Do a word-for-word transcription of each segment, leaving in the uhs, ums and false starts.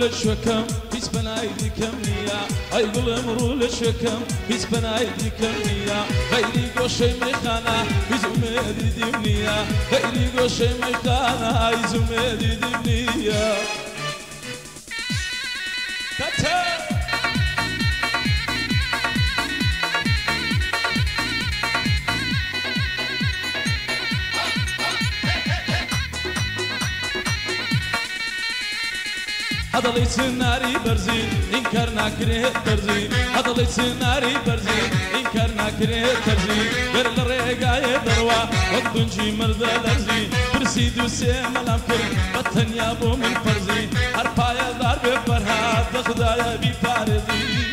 للشكم هیچ بنایدی کم نیا ای گلم رو للشكم هیچ بنایدی کم نیا غیری گوشه میخانه هیچ امیدی دیم نیا غیری گوشه میخانه هیچ امیدی دیم نیا هذا ليس ناري برزين إنكر ناكره ترزين هذا ليس ناري برزين إنكر ناكره ترزين غير الرقاية دروا وقدنجي مرد الأرزين برسيدو سيم الأمكر بطن يابو من فرزين هربايا دار بفرها تخدايا بفاردين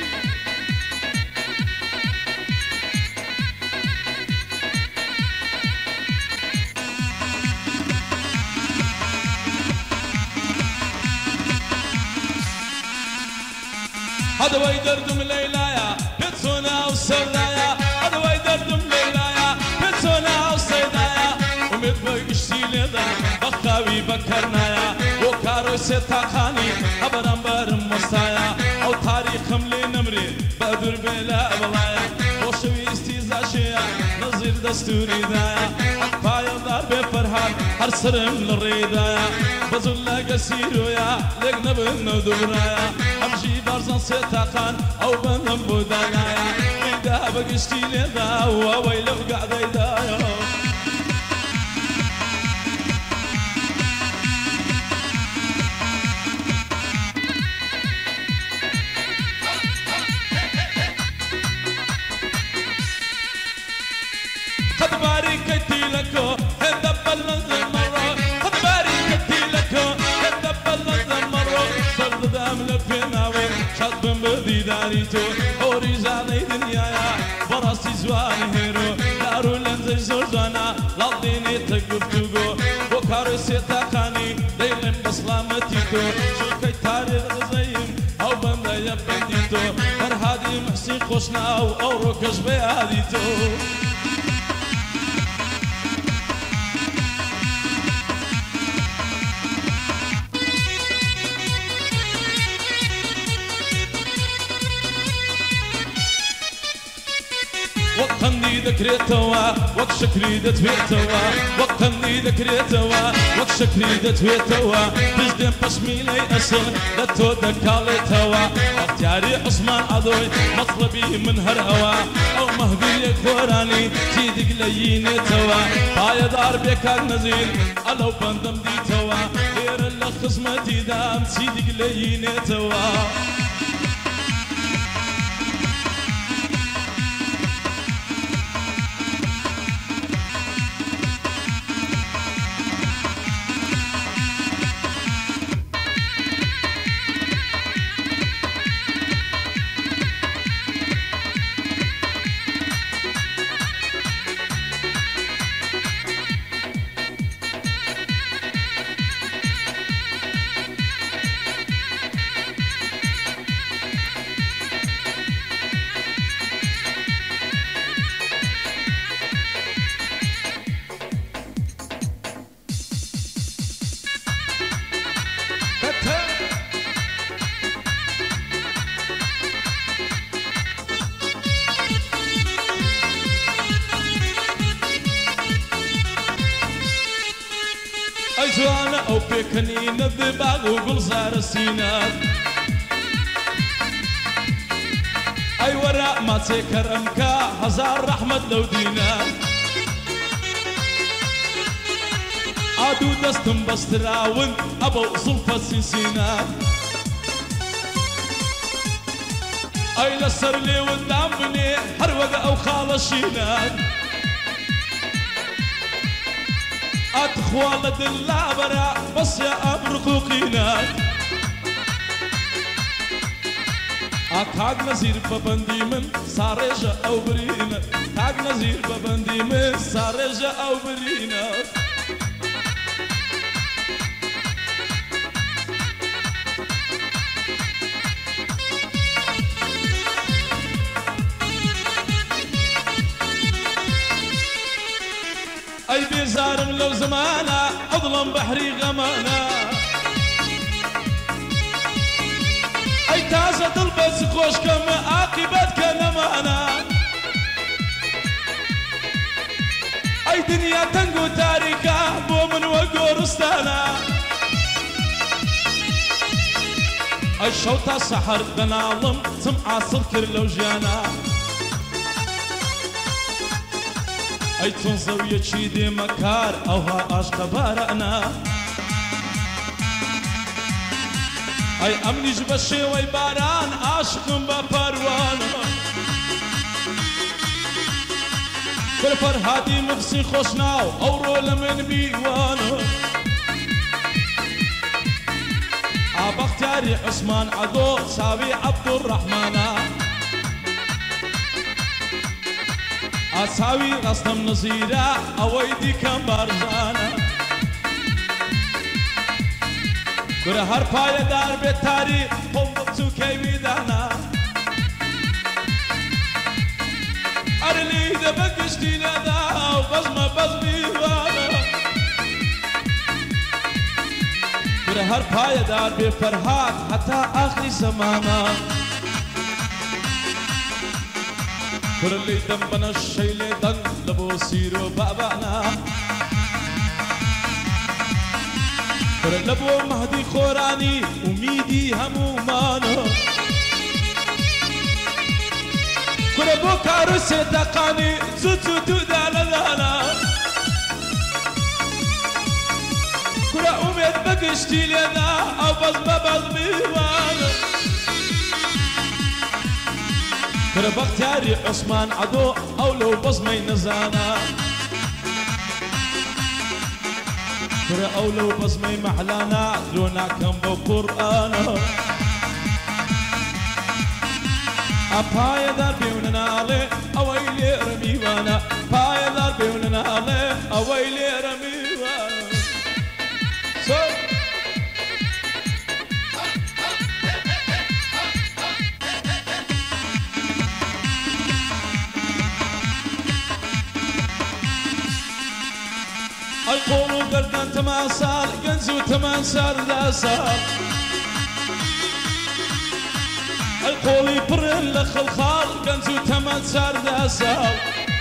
هذا وي دردم ليلايا بتسونا وسودايا هذا وي دردم ليلايا بتسونا وسودايا ومد بقشتي لذا بخاوي بكرنايا وكارو ستاخاني خبرم برم مستايا او تاريخم لنمري بدر بلا بلايا وشوي استيزاشيا نظير دستوري دايا بايا دار بفرحان هر سرم للريدايا بزولا قسيرويا لقنا بالندورايا امشي برزان ستاخان او بنم بودانايا اذا بقشتي لذا وويلو قاعد يدايا خد باركتي لكو هدب اللذة مرة خد باركتي لكو هدب اللذة مرة صرد دام لفيناوي شاد بمبدي داريتو حوري زادي دنيايا براسي زواني هيرو دارو لنزي زوجانا لالديني تقفتوغو وكارو سيتاقاني ليلم بسلامتيتو شوكي تاريخ زيم او بندا يبنديتو فرهادي محسي خوشناو او روكش بياديتو وقتني ذكريتوا وق شكري دتويتوا وقتني ذكريتوا وق شكري دتويتوا بجدم بشميلي أصل لتو دكالتوا اختياري عثمان عضوي مطلبي من هرهوا او مهدي خوراني تيدق لييني توا بايا دار بيكار نزيل الو بندم دي توا غير الخصمتي دام تيدق لييني توا أجوانا أو بكنين الذباغ وقلزار السينات أي وراء ما تكر أمكا هزار رحمة لو دينات عدو دستم بستراون أبو صلفة سنسينات أي لسر لي ودام بني هروق أو خالشينات أتخوال دلابرا بس يا أبرقوقينات أكاد نزير ببندي من سارجة أو برينة كاد نزير ببندي من سارجة أو برينة أي بيزارم لو زمانا أظلم بحري غمانا تازە دڵ بەس خۆشکەمە عاقبەت کە نەمانە ئەی دنیا تەنگ و تاریکە بۆ من وە گۆڕستانە ئەی شەو تا سەحەر دەناڵم چم عاسڵ کرد لەو ژیانە ئەی چۆن زەویەکی دێمە کار ئەوها ئاشقە بارانە ئەی ئەمنیش بە شێوەی باران عاشقم بە پەروانە پر فەرهادی مفسی خۆشناو ئەوڕۆ لە من میوانە ئابەختیاری عوسمان عەدۆ چاوی عەبدوڕەحمانە ئاساوی ڕەستەم نزیرە ئەوەی دیکەم بارزانە گورە هەر پایەدار بێت تاری خۆم بچووکەی میدانە ئەرلی دەبە گشتی لەدا و بەزمە بەز میوانە گورە هەر پایەدار بێ فەرهاد هەتا ئاخری زەمانە گورە لی دەم بەنە شەی لێ دەن لە بۆ سیر و بابانە گورە لە بۆ مەهدی خۆرانی ئومیدی هەموومانە گورە بۆ کار و سێتەقانی جوت و دوودا لەدانە گورە ئومێد بە گشتی لێدا ئەو بەزمە بەز میوانە گورە بەختیاری عوسمان عەدۆ ئەو لەو بەزمەی نەزانە گورە ئەو لەو بەزمەی مەحلانە درۆ ناکەم بۆ قورئانە ئەپایەدار بێونە ناڵێ ئەوەی لێرە میوانە پایەدار بێونە ناڵێ ئەوەی لێرە میوانە ئەی قۆڵ و گەردان تەمان ساڵ گەنج و تەمان ساڵدا ساڵ ئەی قۆڵی پڕن لە خەڵخاڵ گەنج و تەمان چاردا ساڵ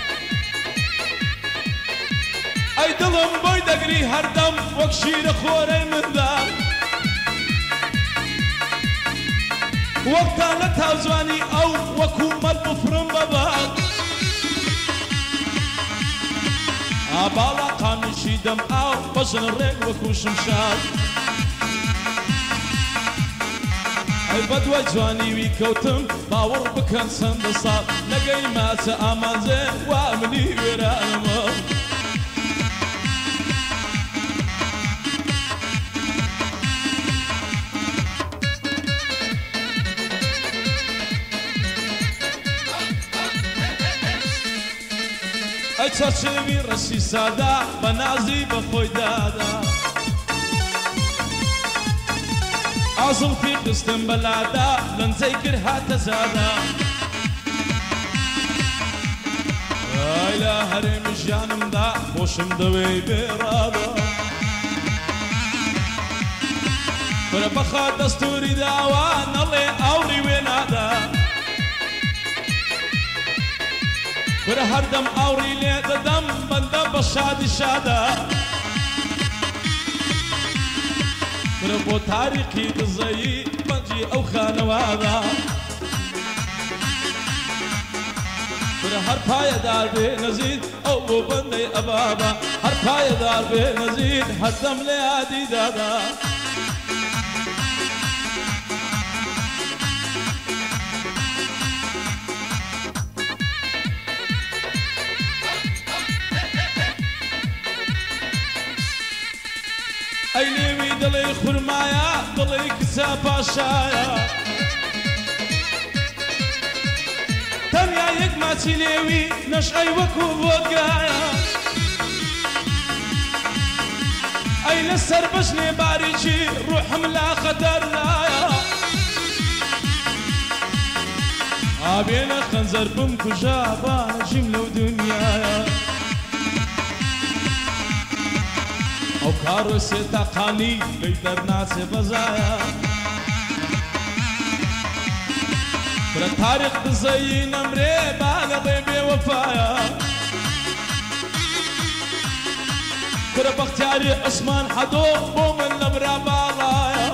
ئەی دڵم بۆی دەگری هەردەم وەک شیرە خۆرەی منداڵ وەکتا لە تاوجوانی ئەو وەکو مەل بفرم بەباڵ ئاباڵا قامیشی دەم ئاو بەژن ڕێک وەکو شمشاد ئەی بەدوای جوانی وی کەوتم باوەڕ بکەن چەندە ساڵ لەگەی ماچە ئامانجێ وا منی وێرانمە ئەی چەرچێوی ڕەشی سادا بە نازی بە خۆی دادا ئازڵ پێ خستم بەلادا لەنجەی کرد هاتە زادا ئای لە هەرێمی ژیانمدا خۆشم دەوێی بێڕادا برە بەخا دەستوری داوا نەڵێ ئاوری وێ نادا برە هەردەم ئاوری لێ دەدەم بەندە بە شادی شادا برە بۆ تاریقی دزەیی بەنجی ئەو خانەوادا برە هەر پایەدار بێ نەزید ئەو بۆ بەندەی ئەبابا هەر پایەدار بێ نەزید هەردەم لێ یادی دادا ئەی لێوی دڵێ خورمایە دڵێ کچە پاشایە تەنیا یەک ماچی لێوی نەشعەی وەکو بۆگایە ئەی لەسەر بەشنێ باریکی ڕوحم لا خەتەردایە ئابێنە خەنجەر بم کوژە بانەژیم لەو دنیایە ئەو کارۆ سێتاقانی لی دەرناچێ بەزایە برا تاريخ بزين امري بالغي بوفايا برا بختياري عثمان حدو ومن لمرا بالايا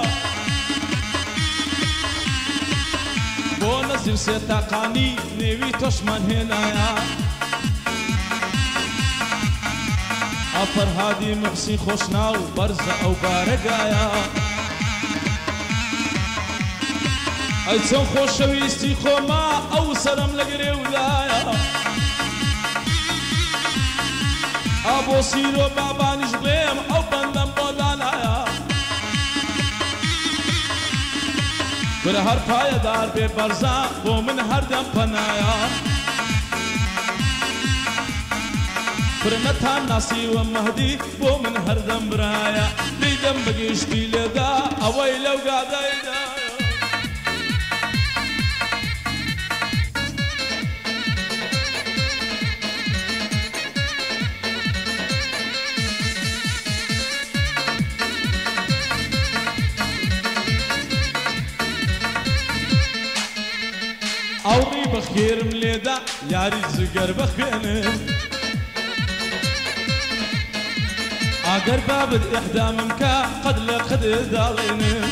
بو نزير سيتاقاني نيوي توشمان هنايا افر هادي محسن خوشناو برزة او بارقايا اي چون خوشويستي خو ما او سرم لقري ولايا ابو سيرو بابا نجليم او بندم بودانايا بر هر پایدار بی برزا بو من هر دم پنایا بر نتان ناسی و مهدی بو من هر دم برایا لیدم بگیشتی لدا اوی لو قادایدا أوري بخير مليدا ياري زقر بخينم أقر باب إحدى ممكا قد لقد دالينم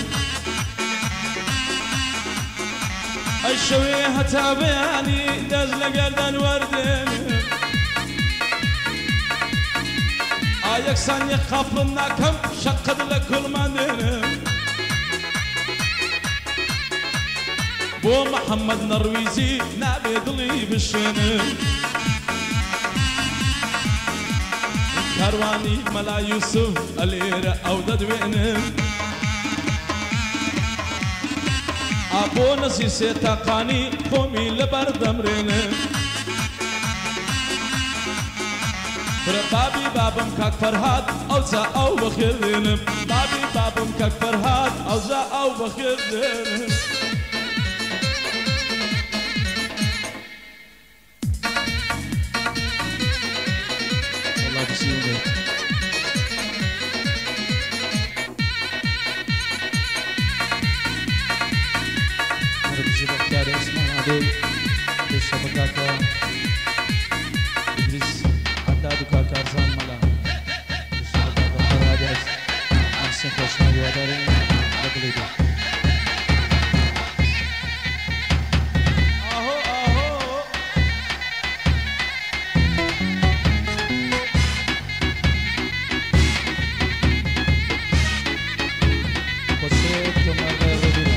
الشوي هتابعني دزل قردن وردينم آيك ساني خافلنا كم شقد لكل مندينم بو محمد نرويزي نابي ضلي بالشنم كارواني ملا يوسف اليرة او ددوينم ابو نسي سيتاقاني قومي لبردم رينم بابي بابم كاك فرهاد او زا او بخير دينم بابي بابم كاك فرهاد او زا او بخير دينم Kaka Idris Haddad Kaka Arzan Mala Kaka Farhades Ahsen Khoshna Yadare Bagledo Aho aho Jose Tomar Rodina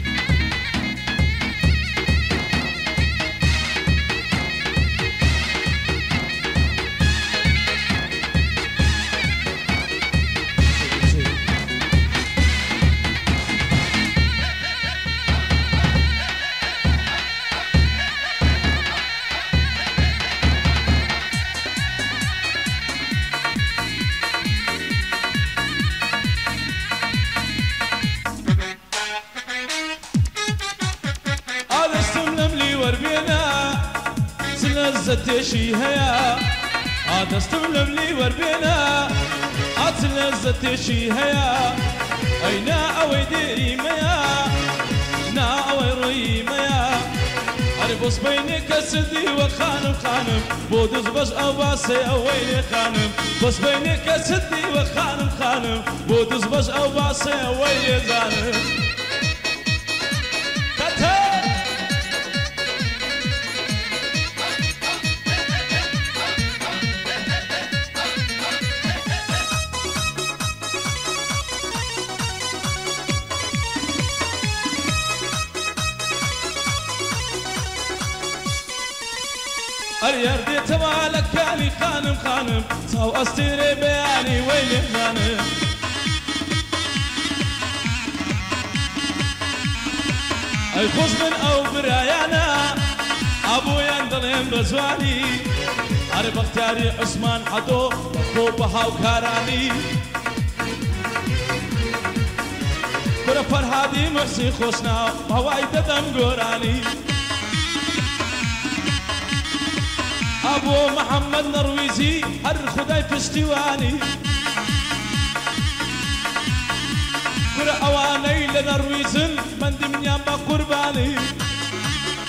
زتشي هيا عاد استملم لي وربينا عاد زتشي هيا اينا اوي ديري ميا نا اوي روي ميا اربص بينك سدي وخانم خانم بودز بس اواسي اوي خانم بس بينك سدي وخانم خانم بودز بس اواسي اوي زانم اليار دي تمالك كاني خانم خانم صاو استيري بياني ويلي خانم اي خوش من او برايانا ابو يندلم بزواني عرب اختياري عثمان حدو بخو بهاو كاراني برا فرهادي محسن خوشنا هواي ددم قراني ابو محمد نرويزي هر خداي فستيواني كر اواني لنرويزن من دميان بقرباني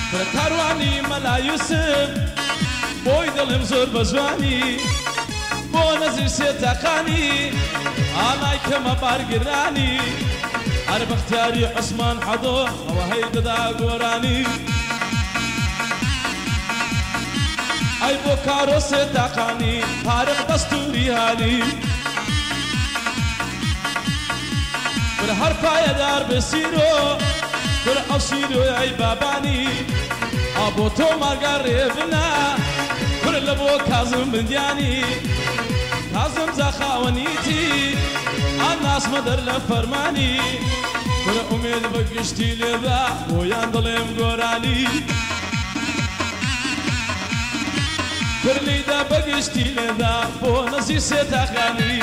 فرە کاروانی مەلا یوسف بۆی دڵم زۆر بەجوانی بۆ نەزیر سێتاقانی ئالای کەمە بارگرانی هەر بەختیاری عوسمان حەدۆ ئەوە هەی دەدا گۆرانی ئەی بۆ کارۆ سێتاقانی پارق دەستوری هالی فرە هەر پایەدار بەسیرۆ فرە ئەو سیرۆی ئەی بابانی ئابۆ تۆ مارگا ڕێبنا فرە لە بۆ کازم بندیانی کازم زاخاوەنیتی ئان ناسمە دەر لە فەرمانی فرە ئومێد بە گشتی لێدا بۆیان دڵێم گۆرانی فرە لێدا بە گشتی لێدا بۆ نەزی سێتاقانی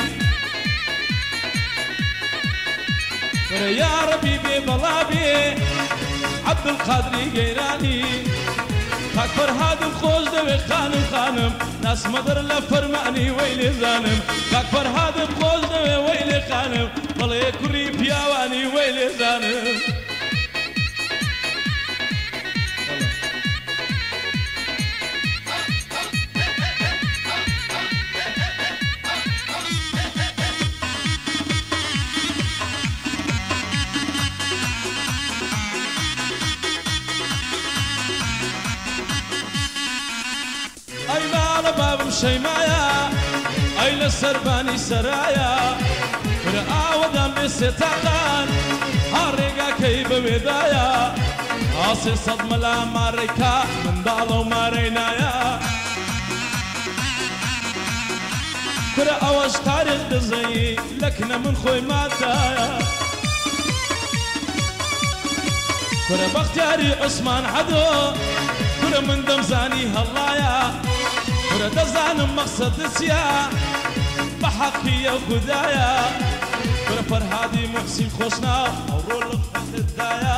فرە یا ڕەبی بێ بەڵا بێ عەبدولقادری گەیرانی کاک فەرهادم خۆش دەوێ خانم خانم ناسمە دەر لە فەرمانی وەی لێزانم کاک فەرهادم خۆش دەوێ وەی لێ خانم بەڵێ کوڕی پیاوانی وەی لێزانم شەیمایە ئەی لە سەربانی سەرایە فرە ئاوەدان بێ سێتاقان ها ڕێگاکەی بەوێدایە ئاسێ سەد مەلا ماڕێکا منداڵە و مارەی نایە فرە ئەوەش تارێک دەزەیی لەکنە من خۆی مادایە فرە بەختیاری عوسمان حەدۆ فرە من دەمزانی هەڵایە فرە دەزانم مەقسەدت چییە بە حەقیە خودایە فرە فەرهادی موحسین خۆشناو ئەوڕۆ لە خوێندتدایە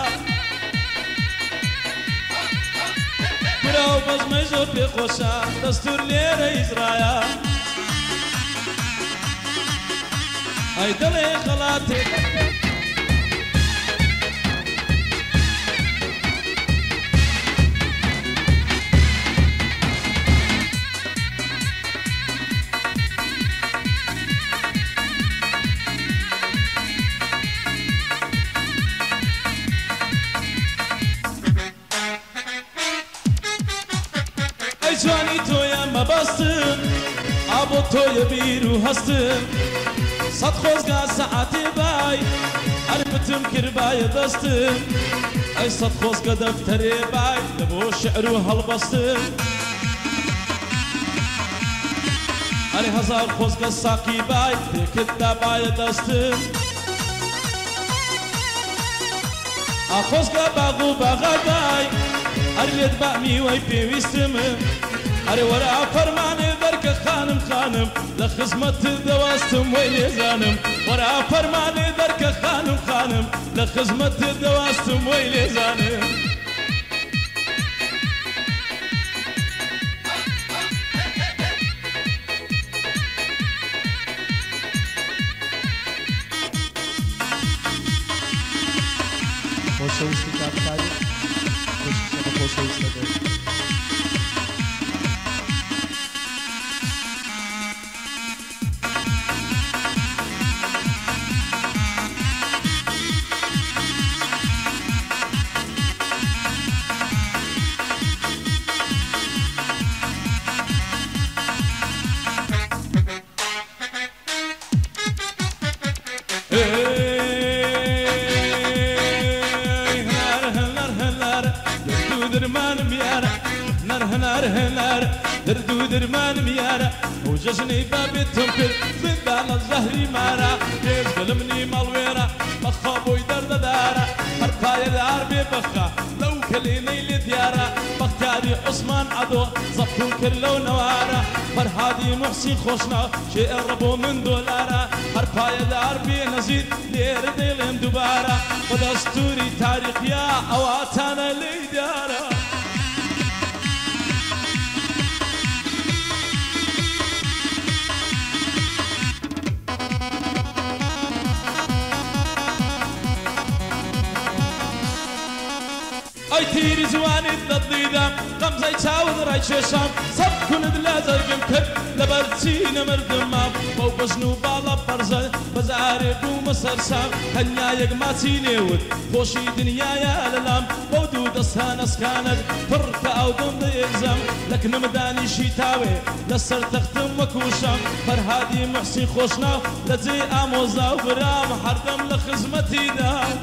فرە ئەو بەزمەی زۆر پێخۆشە دەستور لێرە ئیزرایە ئەی دڵێ خەڵاتێ جوانی تۆیان مەبەستم ئابۆ تۆیە بیر و هەستم سەد خۆزگا سەعاتێ بای هەر بتم کردبایە دەستم ئەی سەد خۆزگە دەفتەرێ بای لە بۆ شعر و هەڵبەستم ئەری هەزار خۆزگە ساقی بای پێکردا بایە دەستم ئا خۆزگە باغ و باغا بای هەر لێت با میوەی پێویستمە ئەرێ وەرە فەرمانێ دەرکە خانم خانم لە خزمەتت دەواستم وەی لێزانم وەرە فەرمانێ دەرکە خانم خانم لە خزمەتت دەواستم وەی لێزانم خۆشەویستی کاکاری خۆشەویستە بێت دردو درمان ميارا وججني بابتهم كل زندان الزهري مارا كيف ظلمني مالويرا مخابوي درد دارا هرقايا دار ببخا لو كليني لديارا بختاري عثمان عدو زبطو كلو نوارا فرهادي محسن خوشنا شيء ربو من دولارا هرقايا دار بنزيد لير ديلم دوبارا ودستوري تاريخ يا اواتانا ليدارا اي تيري زواني ديدام غمزي تاود راي شام صب كند لا زرقم كد لبرتين مردمام بو بجنو بالا برزل بزاري بو مسرسام هنيا يقماتي نيود خوشي دنيا يا للام بودو دستان اسكانت فرك او دم يلزم لكن مداني شيتاوي لسر تختم وكوشام فرهادي محسن خوشنا لزي اموزا وبرام حردم لخزمتي دام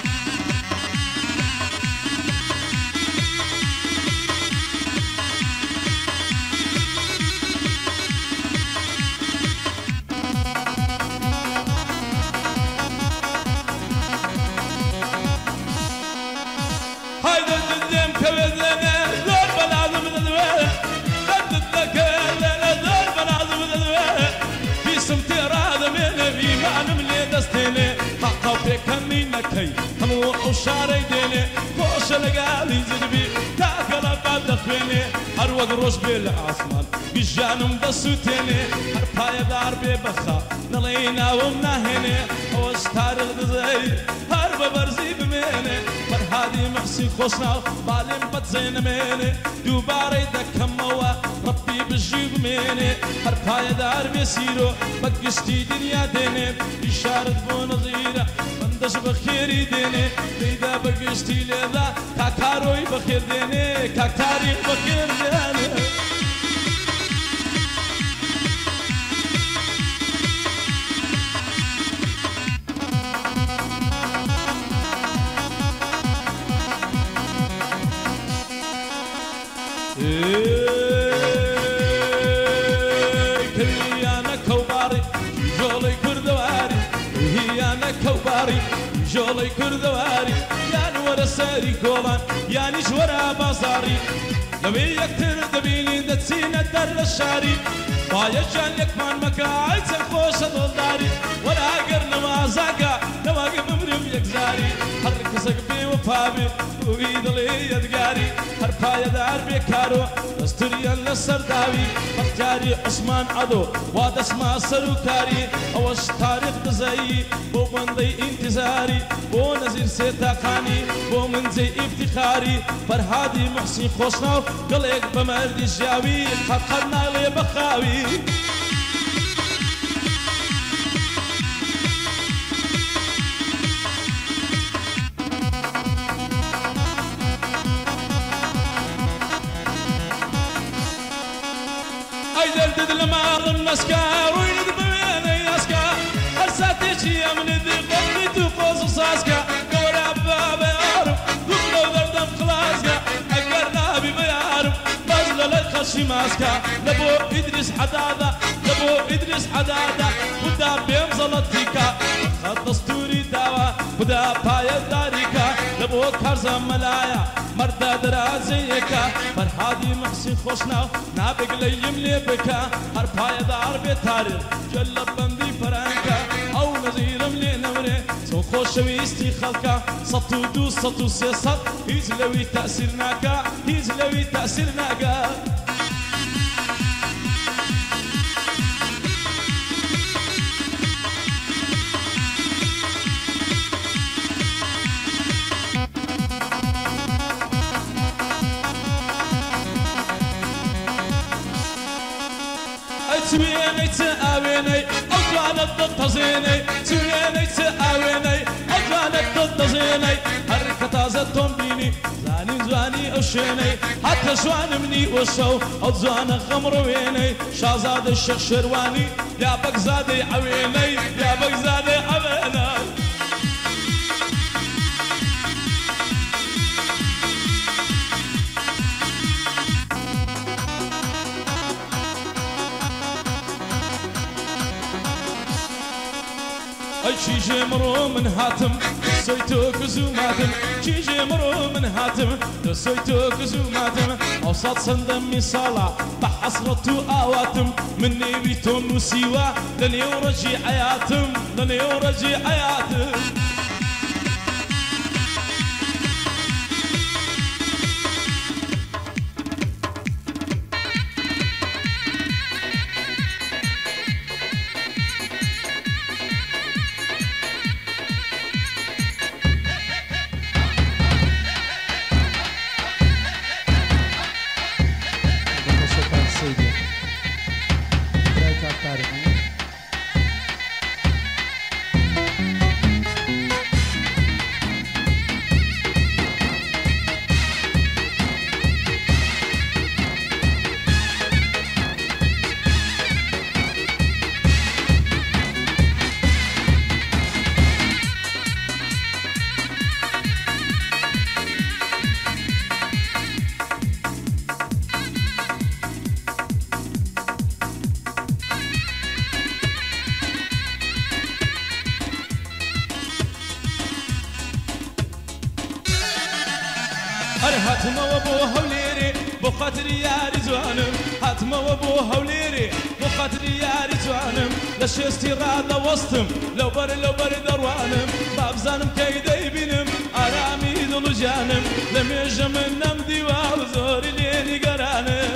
همو وشاري ديني فوش لقالي زدبي تاكل بعد دخيني هر وقت روش بالعاصمان بجانم بسوتيني هر بايا دار ببخا نلينا ومناهيني اوش تاريخ دزي هر ببرزي بميني فرهادي محسي خوشنا بالين بتزين ميني دوباري دكموا ربي بجيب ميني هر بايا دار بيسيرو بقشتي دنيا ديني إشارة بونظيرة دش بخيري ديني ليدا بقشتي ليدا كاكاروي بخير ديني كاكاري بخير ديني كريانا كوباري جولي كردواري هيانا كوباري جولي كردواري يعني ورا ساري كولان يعني جورا بازاري لو يكتر دبيني دتسينا در الشاري بايا جان لك مان مكاعد سنخوش دولداري ولا قرنا ما زاقا نواقف مريم يكزاري حرك سقبي وفابي وبيد لي يدقاري هربايا دار بيكارو دستوريا للسرداوي مختاري عثمان عدو واد اسماء سروكاري اوش تاريخ دزي بو بندي انتظاري بو نزير سيتاقاني بو منزي افتخاري فرهادي محسن خوشناو قلق بمردي جاوي خطرنا لي بخاوي دد المال المسكار ويند بمين ياسكا هرساتي يا من دي قلبي تقوز صاسكا قورا بابا يعرف دخلوا دردم خلاسكا اقرنا بي بيعرف بازل لك خشي ماسكا لبو ادريس حدادا لبو ادريس حدادا ودا بيمزلتيكا خط دستوري داوا ودا بايا داريكا لبو كارزا ملايا مردا درازيكا فرهادي محسن خوشنا نابق ليم ليبكا هر بايا دار بتاريخ جلب بندي فرانكا او نزيرم لنمري سو خوشوي استي خلقا سطو دو سطو سيسط هيز لوي تأثيرناكا هيز لوي تأثيرناكا سويني تآويني أطلالت ضد زيني سويني تآويني أطلالت ضد زيني حركة زدتم بيني زاني زاني أوشيني حتى زوان مني وشو أو زوان خمر ويني شازاد الشيخ شرواني يا بقزادي عويني يا بقزادي عويني اي شي جمرو من هاتم سويتو كزوماتم شي جمرو من هاتم سويتو كزوماتم اوسط صندمي صالة بحصرتو اواتم مني بيتون وسيوا لن يورجي حياتم لن يورجي حياتم هاتمەوە بۆ هەولێرێ بۆ خەتری یاری جوانم هاتمەوە بۆ هەولێرێ بۆ خەتری یاری جوانم لە شێستی ڕادەوەستم لەوبەر لەوبەر دەڕوانم بابزانم کەی دەیبینم ئارامی دڵ و جانم لە مێژە من نەمدیوە و زۆری لێ نیگەرانم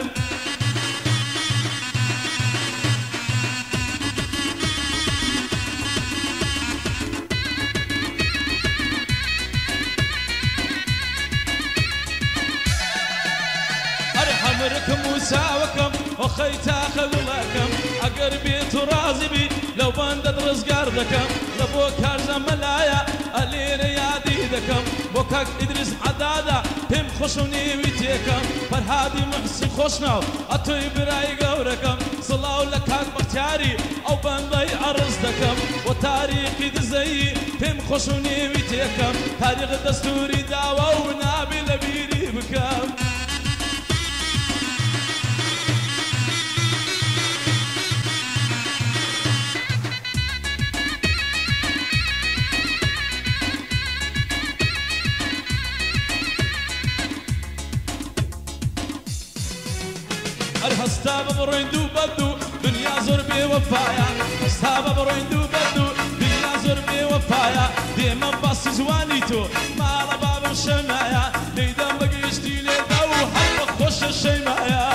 حمركم وساوكم وخيتا خذلكم اقر بيت ورازي بي لو بندد رزقار دكم لبوك هرزم ملايا اللي ريادي دكم بوكك ادرس عدادا هم خشوني ويتيكم فرهادي محسن خوشناو اتوي براي قوركم صلاو لك هاك بختياري او بندي عرز دكم وتاريخي دزي هم خشوني ويتيكم تاريخ دستوري داوا ونابي لبيري بكم هستاب برويندو بدو دنيا زور بي وفايا هستاب برويندو بدو دنيا زور بي وفايا ديما باصي زوانيتو مال باب الشمايا ديدم بقيشتي لي دو حب خوش الشمايا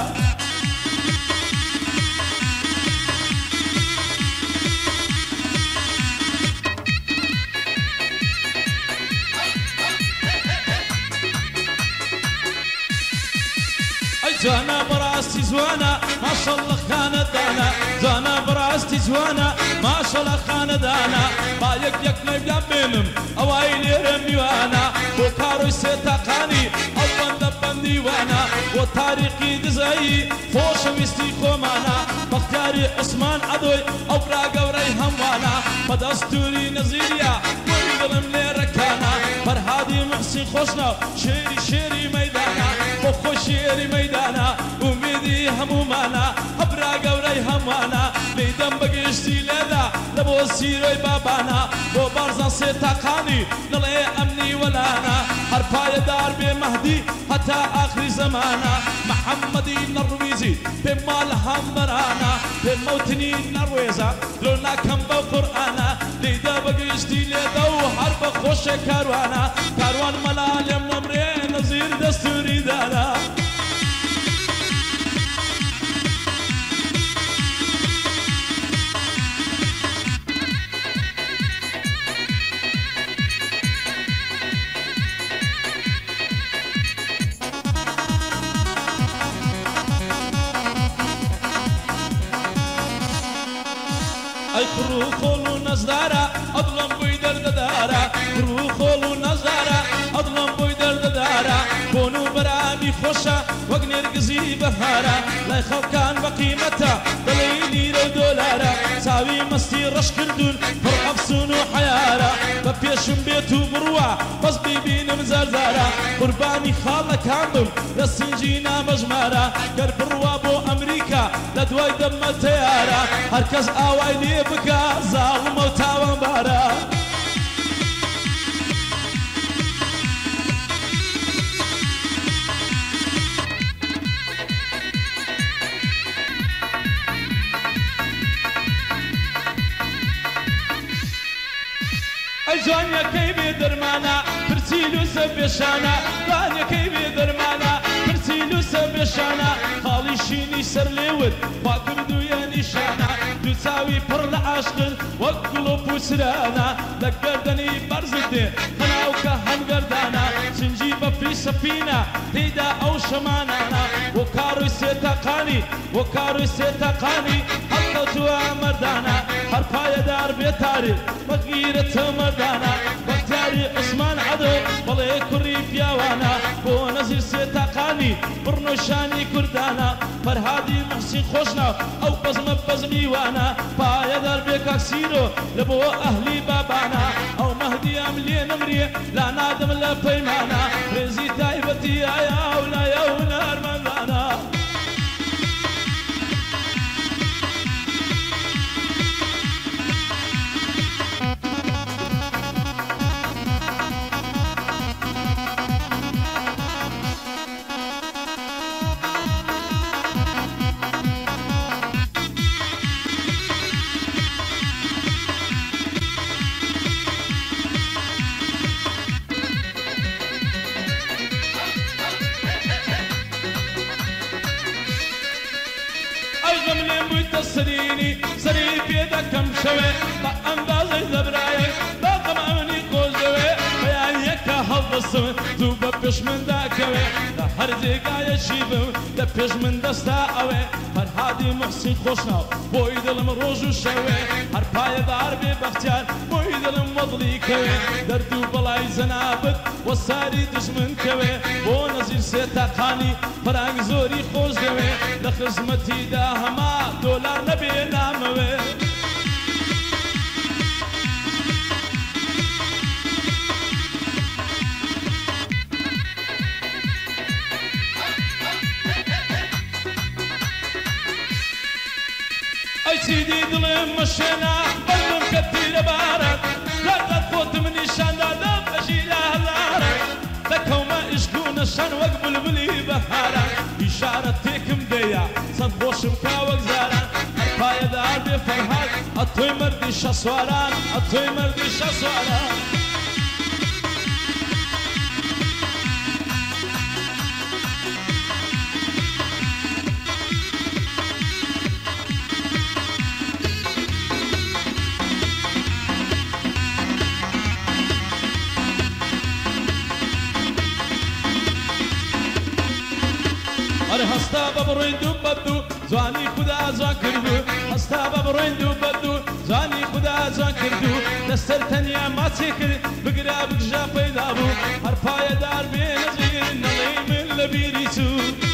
جانا براستي زوانا ما شاء الله خانة دانا جانا براستي زوانا ما شاء الله خانة دانا بايك يك نبيا بينم اوايلي رميوانا وكاروي سيتاقاني او بند بندي وانا وتاريخي دزاي خوش ويستي خومانا بختاري عثمان عدوي او براغ وري هموانا بدستوري نزيريا ويدلم لي ركانا فرهادي محسن خوشنا شيري شيري ميدانا وخو شيري ميدانا وميدي همومانا هبرا قوري هموانا ليدم بقيشتي ليدا لبو سيروي بابانا بو بارزان سيتاقاني نلي امني ولانا هربايا دار بمهدي حتى اخر زمانا محمدي النرويزي بمال همرانا بموتني النرويزا لونا كم بقرآنا ليدا بقيشتي ليدا وحرب خوش كاروانا كاروان ملال يم نمري نظير دستوري دانا اي خرو خولو نزدارا اظلم بيدر دارا خرو خولو نزدارا اظلم بيدر دارا كونو برامي خوشا وقنير قزي بهارا لا يخلقان بقيمتا دليلي رو دولارا ساوي مستي رش كردون فرق بسونو حيارا ببيشم بيتو بروا بس بيبين مزارزارا قرباني خالة كامل لسنجينا مجمارا قرب بروا بو امريكا لدواي دم التيارا هركز اواي لي بكا ظالم وتاوان بارا جوانيا كيبي درمانا برسيلو سبيشانا جوانيا كيبي درمانا برسيلو سبيشانا خالي شيني سر ليود باكردو يا نيشانا تساوي بر العشق وقلوب وسرانا لقردني برزدي خناوكا هنقردانا سنجيبه في سفينة تيدا او شمانانا وكارو سيتاقاني وكارو سيتاقاني حطتوا مردانا هربايا دار بيتاري فقيرة مردانا بختاري عثمان عدو بلي كري بياوانا بو نزير سيتاقاني برنوشاني كردانا فرهادي محسن خوشنا او بزم بزمي وانا بايا دار بيكاكسيرو لبو اهلي بابانا او مهدي املي نمري لا نادم لا بيمانا رزي تايبتي يا ولا يا ونار مندانا تسريني سري بيدك كم شوي بأندازي زبراي باقم أمني قوزوي بيانيك هالبصم زوبا بيش من داكوي دا هرزي قاية شيبم دا بيش من دستا اوي فرهادي محسن خوشناو بوي دلم روجو شوي هر باي دار بي بختيار بوي دلم وضلي كوي دردو بلاي زنابت وساري دشمن كوي بو نزير سيتا قاني فرانگ زوري خوش دوي لخزمتي دا هما دولار نبي ناموي اي سيدي دلم مشينا قلم كثير بارك لا تفوت مني شان دام اجيلا هلارك لكوما اشكون الشان وقبل بلي بهارا اشارة تيكم ديا صنبوش مكاوك زاران ارفايا دار بفرهاد اطوي مردي شاسواران اطوي مردي شاسواران أره هستا ببروين دو بدو زواني خدا زوان كردو هستا ببروين دو بدو زواني خدا زوان كردو دستر تنيا ما تسكر بقرا بقجا پیدا بو هر پايا دار بينزير نلي من لبيريتو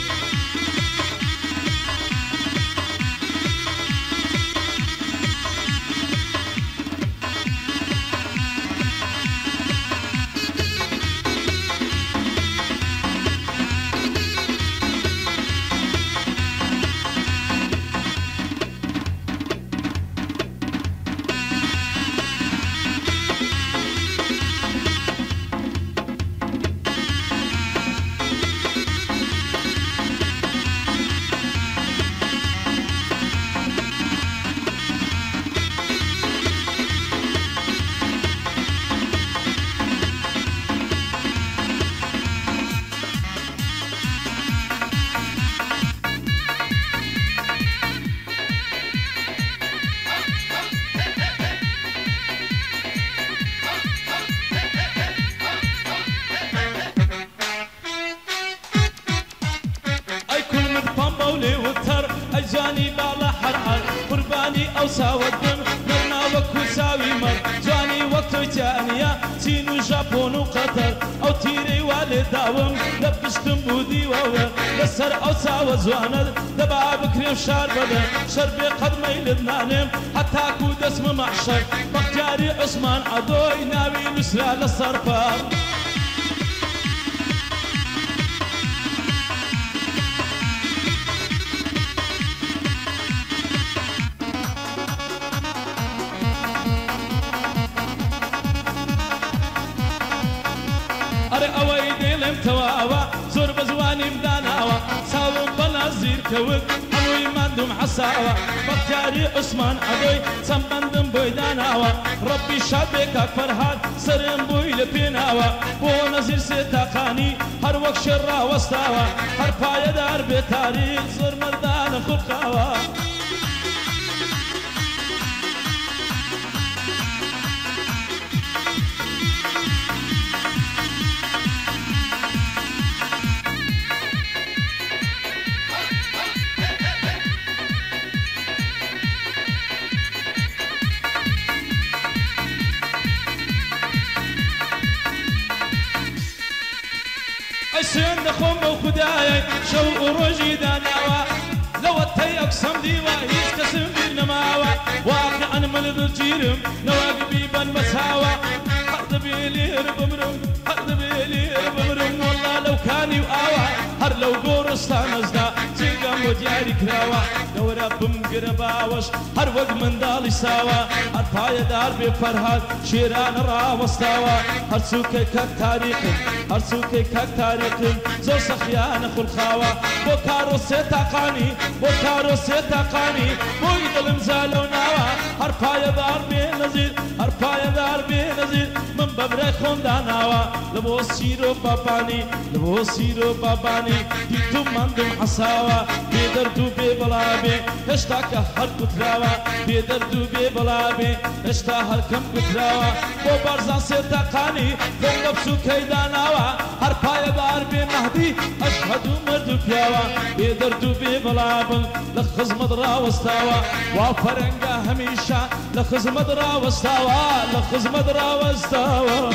جاني بالا حرحر قرباني أو ساودم مرنا وكو ساوي مر جاني وقتو تانيا تينو جابون وقطر أو تيري والي داوم لبشتم بودي وور لسر أو ساو زواند دبا بكري وشار بدا شربي قدمي لبنانم حتى كود اسم محشر بختياري عثمان عدوي ناوي نسرى للصرفار أري أوي ديلم تواوا زور بزواني مداناوا ساوم بنازير كوك أموي مندوم حساوا بختياري عثمان عدوي سمبندم بويداناوا ربي شابك أكبر هاد سرم بوي لبيناوا بو نزير سيتاقاني هر وقت شرا وستاوا هر پايا دار بتاريخ زور مردان خلقاوا سين دخوم وخداي شو وروجي داناوا لو التي اقسم ديوا هيس كسم بالنماوا واقعا من الجيرم نواقبي بن مساوا حد بيلي ربمرم حد بيلي ربمرم والله لو كاني واوا هر لو قورستان ازدا تيقام ودياري كراوا لو ربم قرباوش هر وقت من دالي ساوا هر پايا دار بفرهاد شيران راوستاوا هر سوكي كاك تاريخ هر سوكي كاك تاريخ زو سخيان خلخاوا بو كارو سيتاقاني بو كارو سيتاقاني بو يدلم زالو ناوا هر پايا دار بنزير هر پايا دار بنزير من ببرای خونداناوا لبو سیرو بابانی لبو سیرو بابانی دیتو مندم حساوا بیدردو بی بلابی هشتا که هر کتراوا بیدردو بی بلابی هشتا هر کم کتراوا بو برزان سیتا قانی دل نفسو کیداناوا هر پایدار بی مهدی اشهدو مردو پیاوا بیدردو بی بلابن لخزمت راوستاوا وافرنگا همیشه لخزمت راوستاوا لخزمت راوستاوا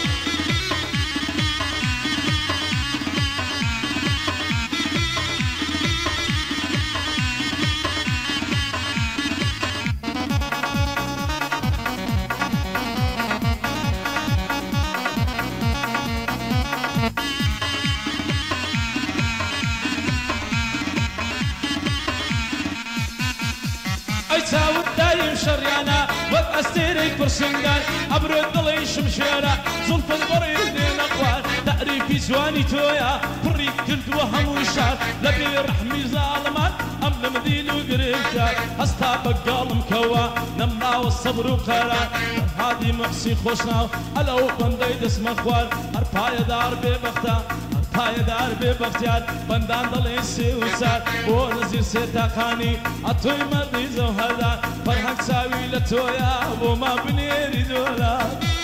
شريانا واستيرك برسنجان ابرد ضلي شمشيرا زلف البريد اقوال تعريفي زواني تويا بريد كنت وهم وشار لبي رحمي ظالمان ام مديل وقريبتار هستا بقال مكوا نمنا والصبر وقرار هادي محسي خوشنا الو بنديد اسم اخوان ارفايا دار ببختا ارفايا دار ببختيار بندان ضلي سيوسار بو نزير سيتاقاني اتوي مردي زوهردار فرحك ساوي لتويا وما بنيري دولا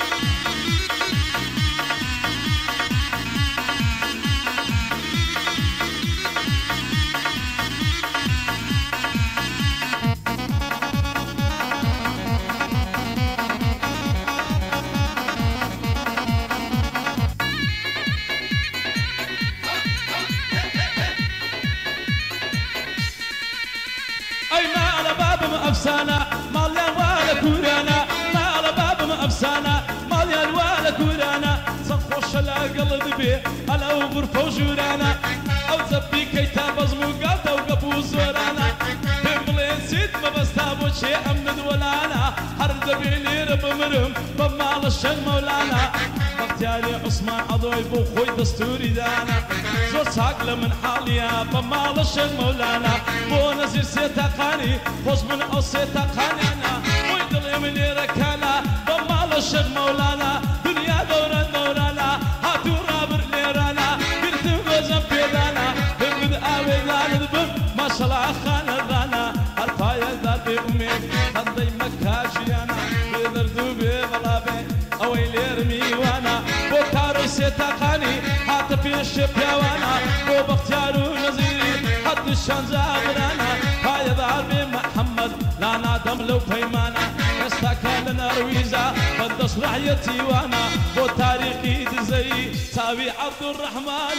اي ما على باب افسانه ماليان ولا كورانا ما على باب افسانه ماليان ولا كورانا صخوش لا قلب بيه انا وغرفه وجورانا او زبي كيتاب ازموقات او قبو زورانا بملين سيد ما بستابو شيء امن ولانا حرد بيني رب مرم بمال الشن مولانا بختياري عثمان عضوي بو خوي دستوري دانا زور ساقل من حاليا بمال الشن مولانا بو نزير سيتاقاني خوش من او سيتاقاني انا ويدلي مني ركانا بمال الشن مولانا دنيا دورا دورانا هاتو رابر ليرانا قلتو غزم بيدانا بمد اوي دانا بم ما شاء الله خانا دانا الفايا دار بأمي خضي مكاجيانا بيدردو ببلابي اوي ليرمي وانا بو كارو سيتاقاني هات بيش بيوانا بو بختيارو نزيري حد الشان زابرانا فايا دار بمحمد لانا دم لو بيمانا استاكال نرويزا بدس رعيتي وانا بو تاريخي دزي ساوي عبد الرحمن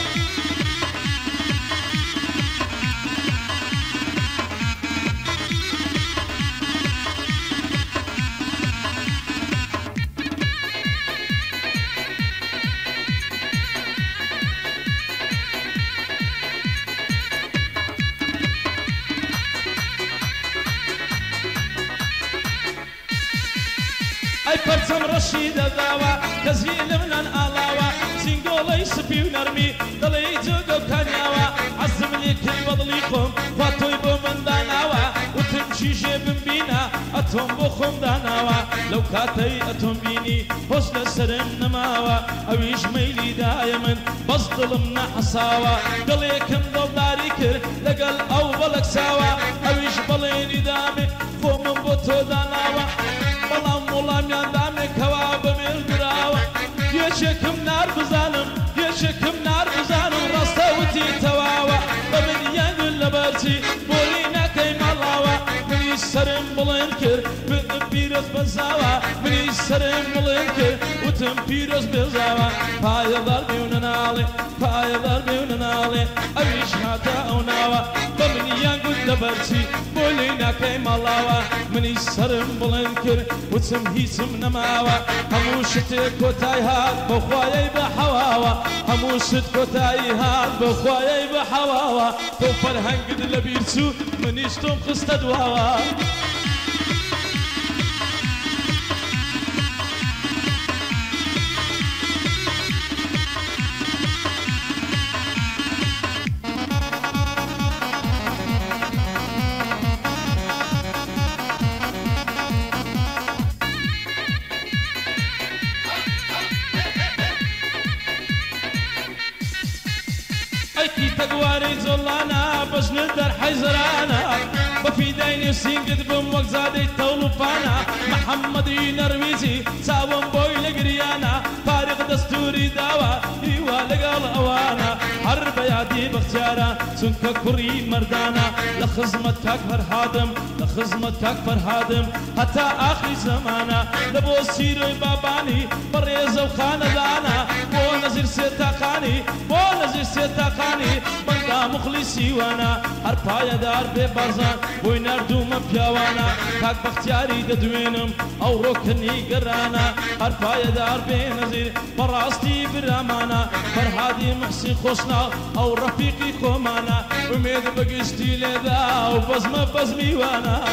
اي فرزم رشيد داوا كزيل من الالاوا سينجولي سبيو نرمي دلي جوجو كانياوا عزم لي كل بضليكم فاتوي بمن داناوا وتمشي جيب بينا اتهم بخم داناوا لو كاتي اتهم بيني حسن سرم نماوا اويش ميلي دايما بصدلمنا حساوا دلي كم دولاري كر لقل او بلك ساوا اويش بليني دامي فوق من بوتو داناوا بلام مولام ياندامي كواب ميردراوا يشكم نار بزانم يشكم نار بزانم رستوتي تواوا بمن ينقل لبرتي بولينا كيم اللاوا من يسرم بلنكر بيروز بزاوا من يسرم بلنكر وتم بيروز بزاوا فايا ضربي وننالي فايا ضربي وننالي اويش هاتا اوناوا بمن ينقل لبرتي بولينا كيم اللاوا من يسرم بلنكر وتم هيتم نماوا هموشتك وتاي هاد بخوايي بحواوا هموشتك وتاي هاد بخوايي بحواوا تو فرهنگ لبيرسو من يشتم خست دواوا تقواري زولانا باش ندر حيزرانا بفي ديني سينقد بم وقزادي تولفانا محمدي نرويزي ساوم بوي لقريانا فارق دستوري داوا ايوا لقال اوانا حرب يادي بختيارا سنك كري مردانا لخزمتك اكبر هادم لخزمتك اكبر هادم حتى اخر زمانا لبو سيروي باباني بريزة وخاندانا بو نزير سيتاقاني بو نزير سيتاقاني بندا مخلصي وانا هربايا دار ببرزان بوي نردو مبياوانا كاك بختياري ددوينم او روكني قرانا هربايا دار بنزير براستي برامانا فرهادي محسي خوشنا او رفيقي خومانا وميد بقشتي لذا وبزمة بزمي وانا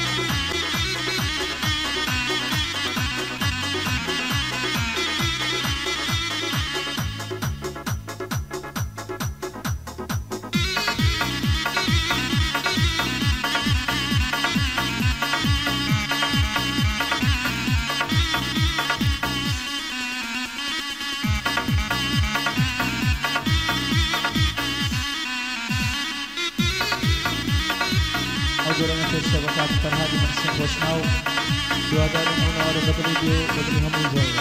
حضورنا في الشبكات فرهادي محسن خوشناو دوادار منور بدري بيو بدري هم الزوجة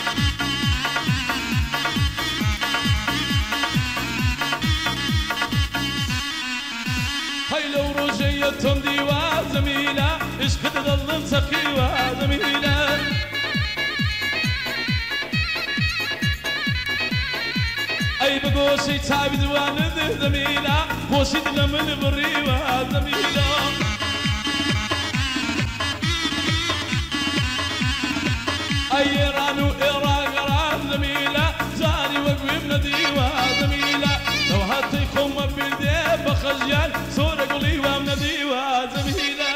هاي لو رجيتهم ديوا زميلة ايش بتضل مسقيوا زميلة اي بقوشي تابي دوان زميلة بوشي دلمن بريوا زميلة ايران وإيران قران زميلة زاني وقوي بنديوا زميلة لو هاتيكم بالدي بخجيان صورة قليوة بنديوا زميلة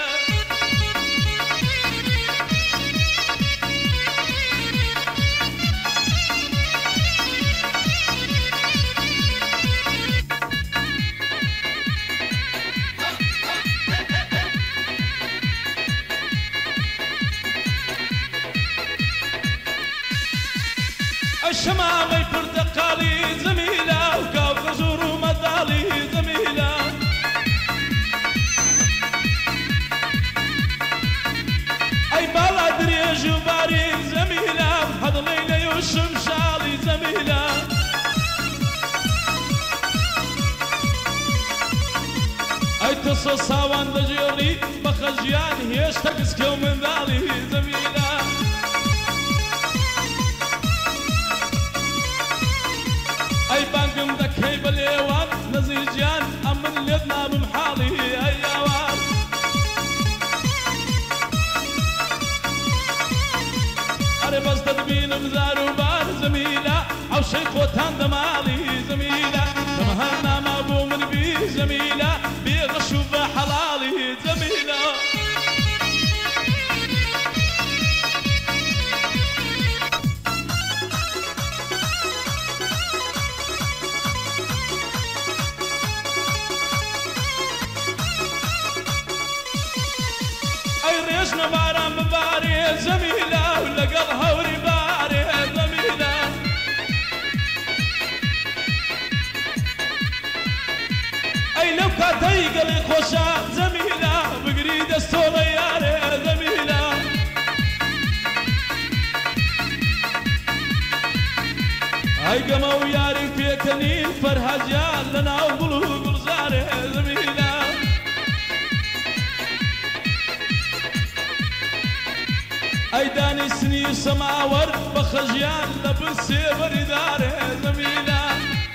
الشمامي برتقالي زميلة وكاو غزور ومضالي زميلة اي بالا دريج وباري زميلة هذا ليلة وشمشالي زميلة اي تصو صاوان دجيري بخجيان هيش تكسكو من ذالي زميلة اي بانكم دكي باليوان نزيجان امن لبنا بمحالي ايوان اري بس تدبين مزارو بار زميلة او شيخ وتان دمالي زميلة دمهنا ما بو من بي زميلة بيغشو بحلالي زميلة ريشنا باران بباري زميلة ولقلها ورباري زميلة اي لو كاتي قلي خوشا زميلة بقريد السولياري زميلة اي قمو ياري فيكني فرهجان لنا وقلوب الزاري زميلة اي داني سني سماور بخجيان لبسي برداري زميلة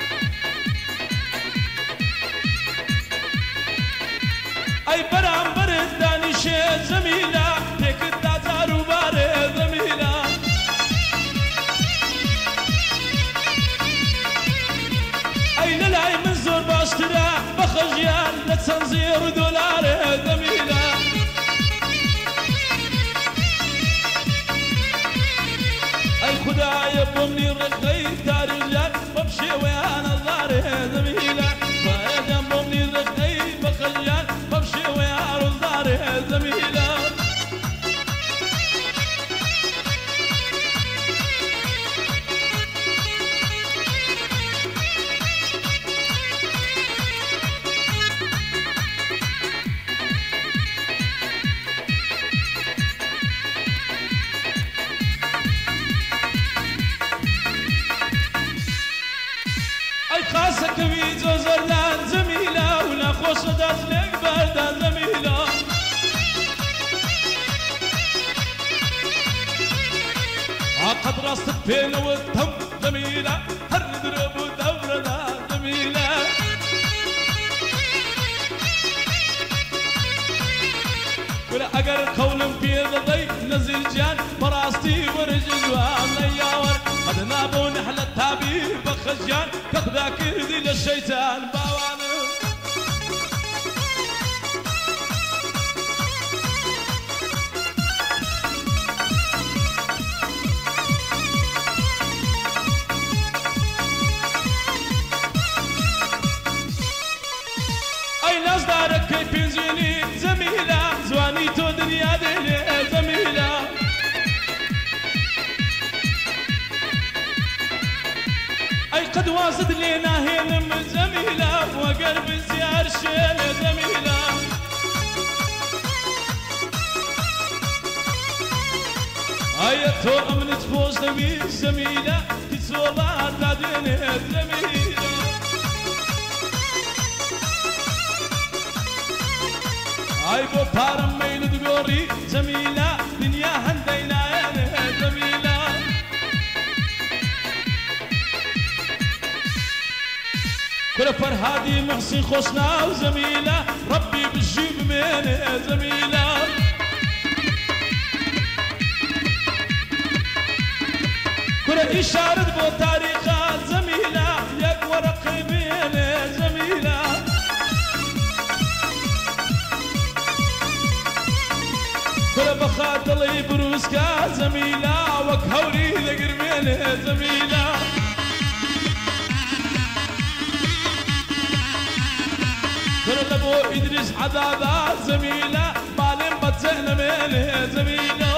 اي برام برد داني شي زميلة تيك الدازار وباري زميلة اي للاي من زور باشترا بخجيان لتنزير دولاري زميلة خدايا بمني رخي تارجان بمشي ويانا ظاري زميلة خدايا بمني رخي بخجان بمشي ويانا ظاري زميلة خوش دەستێک بەردە زەمیلە قەت ڕاستت پێنەوە تەم زەمیلە هەر درە بوو دەورەدا زەمیلە ولا ئەگەر قەولم پێ دەڵێی نەزیرجان بەڕاستی وەرجوان نەیاوەر قەت نابۆ نەحلە تابیر بە خەجیان کە خدا کردی لە شەیتان باوانم نازدارەکەی پێنجێنی زەمیلە جوانی تۆ دنیا دێنێ زەمیلە ئەی قەت وازت لێ ناهێنم زەمیلە وەگەر بزیار شێنێ زەمیلە ئایا تۆ ئەمنت خۆش دەوی زەمیلە هیچ وڵات دادێنێ زەمیلە ئای بۆ پارەم مەیلت گۆڕی زەمیلە دنیا هەندەی نایەنێ زەمیلە کورە فەرهادی موحسین خۆشناو زەمیلە ڕەبی بژی بمێنێ زەمیلە کورە ئیشارەت بۆ تاریخە زەمیلە یەک وەرەقەی بێنێ زەمیلە کورە بەخات دڵی بروسکە زەمیلە وەک هەوری دەگرمێنێ زەمیلە کورە لە بۆ ئیدریس عەدادا زەمیلە باڵێم بەجێ نەمێنێ زەمیلە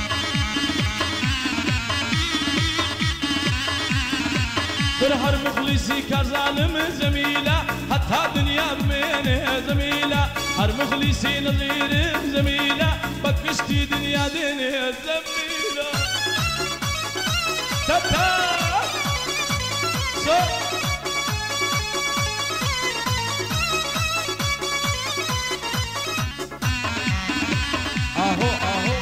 کورە هەر مخلیسی کارزانم زەمیلە هەتا دنیا بمێنێ زەمیلە هەر مخلیسی نەزیرم زەمیلە بەکشتی دنیا دێنێ زەمیلە تەتا سۆ ئاهۆ ئاهۆ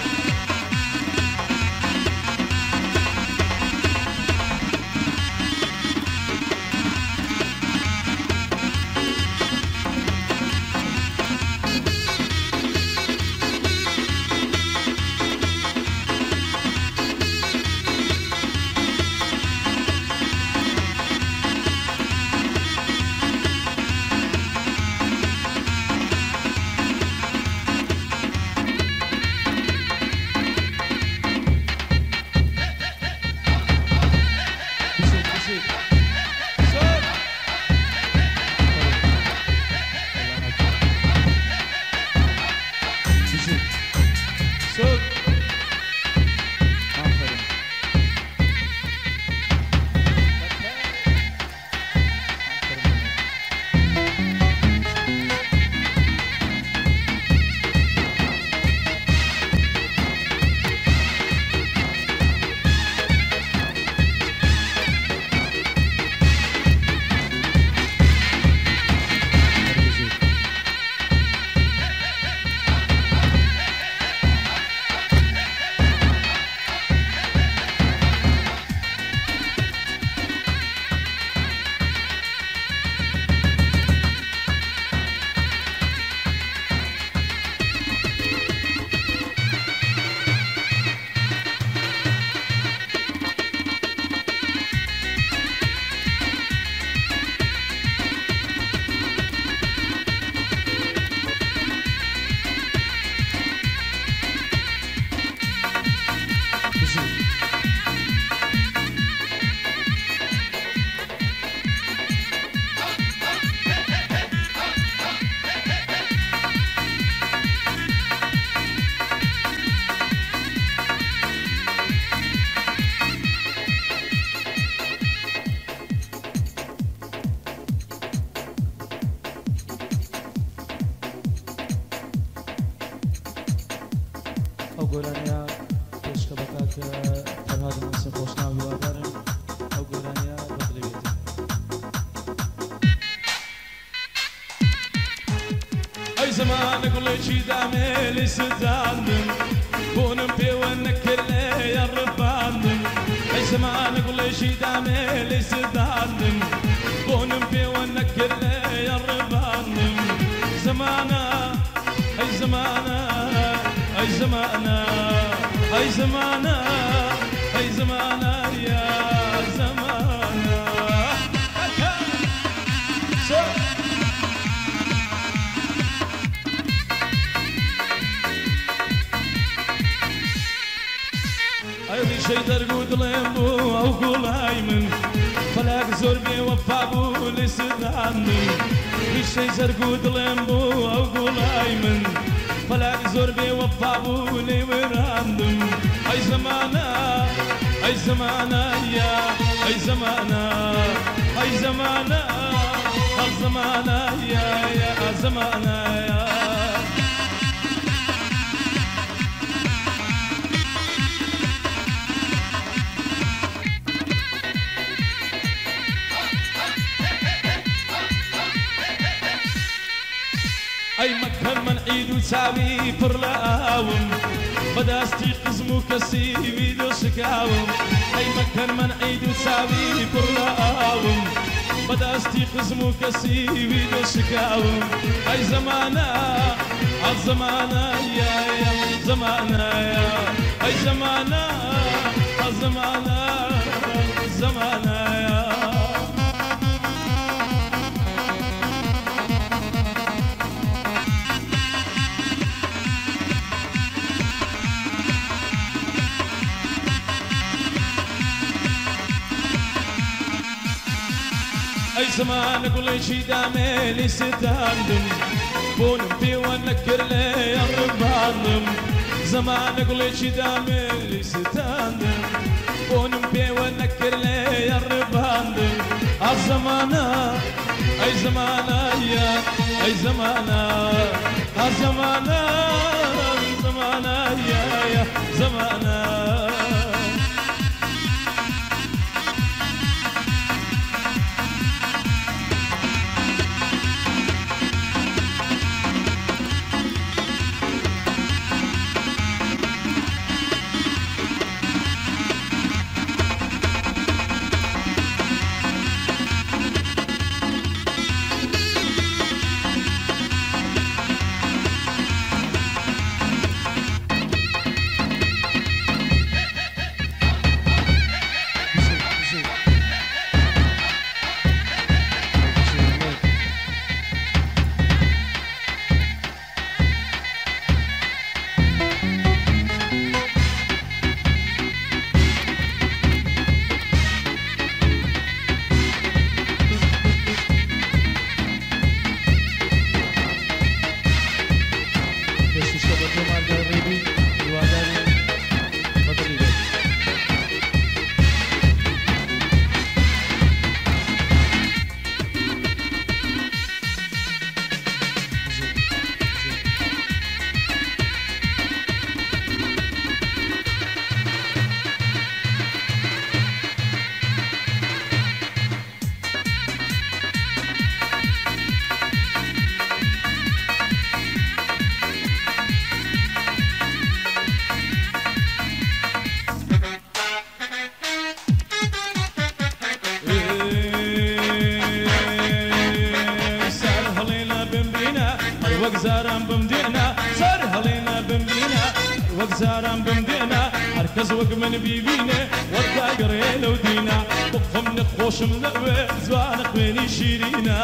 ئەو گۆرانیا پێشکە بە کاکە فەرهاد موحسین خۆشناو هیوادارم ئەو گۆرانیا بەدڵێتی زمان قولي شي دامي ستاندم بونم بيونكر لي يا رباندم اي زمان قولي شي دامي ستاندم بونم بيونكر لي يا رباندم زمانا اي زمانا اي زمانا اي زمانا اي زمانا يا زمانا ايضي شي درقود ليمبو او قلايمن فلاك زربي وفابو لسداندم بشي زرقود ليمبو او قلايمن فلاك زربي وفابو لمراندم اي زمانا اي زمانا يا اي زمانا اي زمانا اي زمانا يا يا زمانا يا اي مكان من عيد وساوي فرلاوم بداستي قزمو كسي فيديو سكاوم اي مكان من عيد وساوي فرلاوم بداستي قزمو كسي فيديو سكاوم اي زمانا الزمانا يا يا زمانا يا اي زمانا الزمانا زمانا يا اي زمان قولي شي دامي لي ستاندم بون بي ونكر لي يا رباندم زمان قولي شي دامي لي ستاندم بون بي ونكر لي يا رباندم الزمانة اي زمانة يا اي زمانة الزمانة زمانة يا يا زمانة وقزاران بمدينا صار هلينا بمدينا وقزاران بمدينا هركز وق من بيبينا ورقا قرينا ودينا وقفم نخوش ملوي زوان خويني شيرينا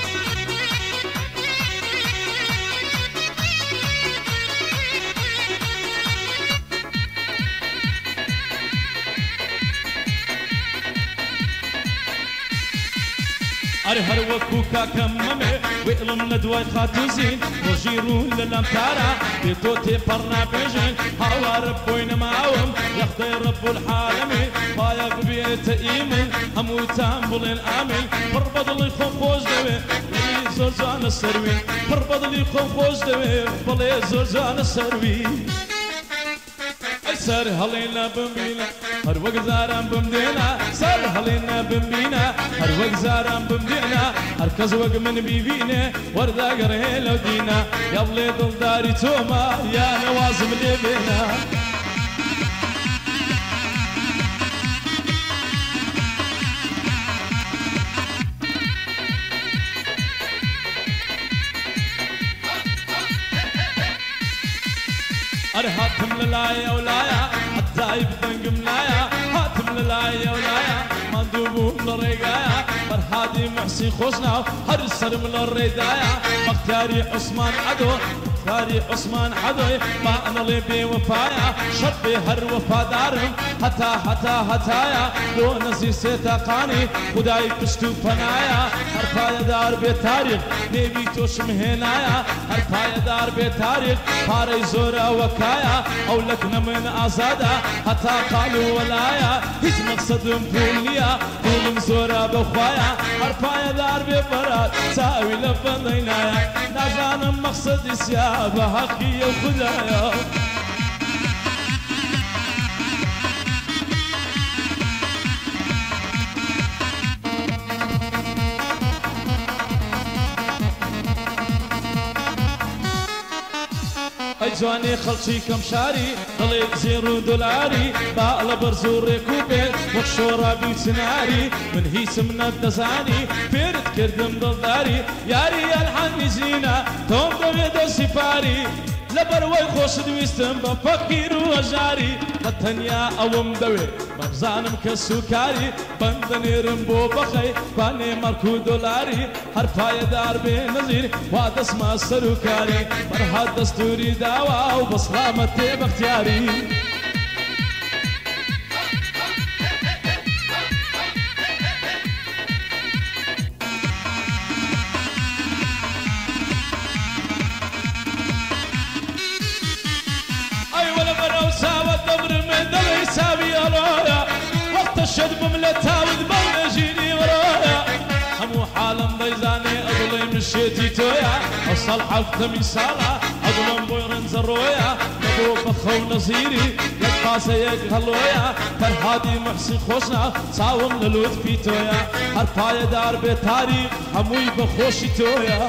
هر وكوكا كممي وإلم ندوي خاتوزين وجيرون للامتارا بيتوتي برنا بيجين هوا ربوين معاهم يخطي رب العالمين بايق بيت إيمن همو تامبلين آمين بربض لي خوفوز دوي بلي زرزان السروين بربض لي خوفوز دوي بلي زرزان السروين سر هەڵێنە بمبینە هەر وەک زاران بمدێنە سەر هەڵێنە بمبینە هەر وەک زاران بمدێنە هەر کەس وەک من بیبینێ وەردەگەڕێ لەو دینە یا بڵێ دڵداری تۆمە یا نەوازم لێ بێنە أر هاتم للايا ولايا عالتايب دنقم لايا هاتم للايا ولايا مندوبوم للرقايا فرحادي محسن خوشنا هر سرم للردايا مختاري عثمان عدو مختاري عثمان عدو ما أنا لي بي وفايا شربي هر وفادارم حتى حتى حتايا لو نزي سيتا قاني خداي كشتو فنايا هر پايا دار بي تاريخ نيبي توش مهنايا هر پايا دار بي تاريخ پاري زورا وكايا او لكنا من ازادا حتى قالوا ولايا هيج مقصدم بولنيا بولم زورا بخوايا هر پايا دار بي برات ساوي لفضينايا ناجانم مقصد اسيا بحقي وخدايا جواني خلشي كم شاري ضليت زيرو دولاري باقلا برزو ريكوبي وخشورا بيتناري من هيس من الدزاني بيرت كردم ضلداري ياري الحني زينة توم دويدو سفاري لبروي خوش دويستم بفكير وجاري التنيا اوم دوي مبزانم كسوكاري بندنيرم بو بخي باني ماركو دولاري هر پايا دار بنظير وادس ما سروكاري برها دستوري داوا وبسلامتي باختياري ساوي رايا وقت الشد بملتها وذبل جيني ورايا همو حالا ضيزاني اظلي مشيتي تويا وصل حفظ ميسالا اظلم بويرن زرويا نبو بخو نصيري لك فاسيك هلويا فرحادي محسن خوشنا صاوم للوت في تويا هرفايا دار بتاريخ هموي بخوشي تويا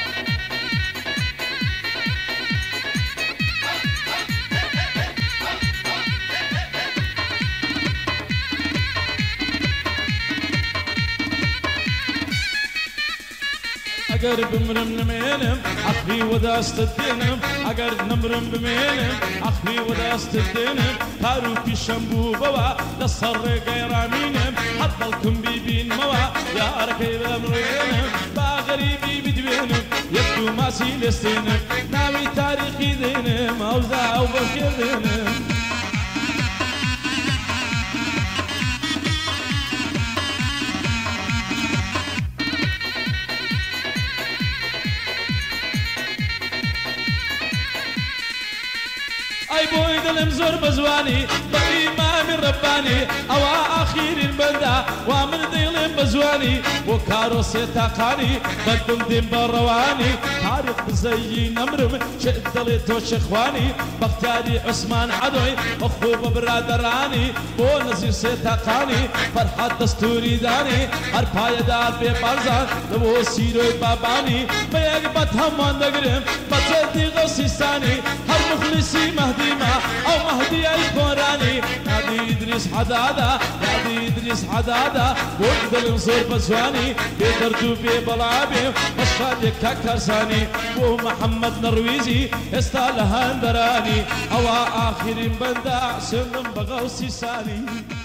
اگر بمرم نمينم عقلي وداست الدينم اگر نمرم بمينم عقلي وداست الدينم كارو في شنبو بوا لصر غيرامينم حتى الكم بيبين موا يا ركيب امرينم باغريبي بدوينم يبدو ما سيلستينم ناوي تاريخي دينم اوزا وبكر دينم اي بوي دلم زور بزواني بإمام رباني او اخير البلدة ومن دلم بزواني وكاروسي تاقاني بدم دم برواني تاريخ بزي نمرم شدلي توش اخواني بختاري عثمان عدوي اخو برادراني بو نزير سيتاقاني فرحات دستوري داني هر پايا دار بي بارزان لبو سيروي باباني بيك بطهم واندقرم بطلتي غسيستاني هر مخلصي مهدي او مهدي الكوراني نادي ادريس حدادا نادي ادريس حدادا وقدر انصر بزواني بيدردو ببلعابي مشفاتي كاكرساني ومحمد نرويزي استالها اندراني او اخر بندا سلم بغوصي ساني